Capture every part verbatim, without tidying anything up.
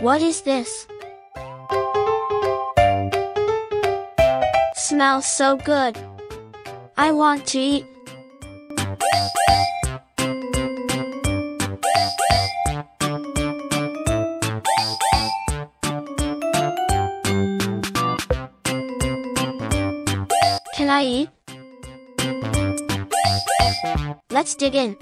What is this? Smells so good. I want to eat. Can I eat? Let's dig in.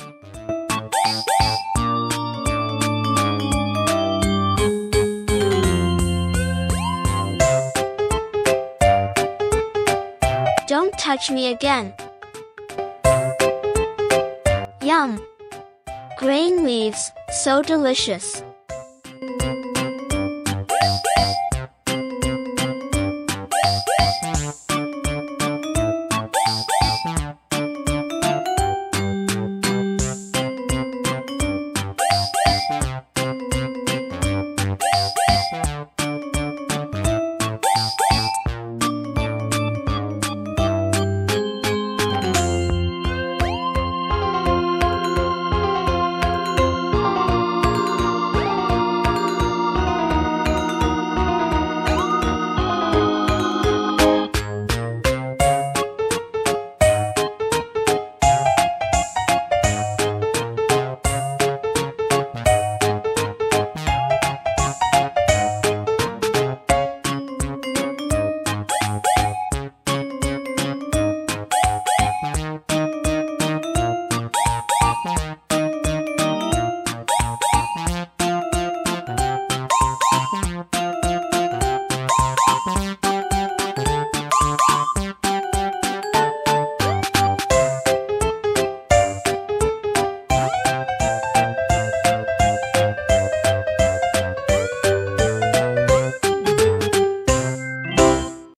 Don't touch me again. Yum! Grain leaves, so delicious.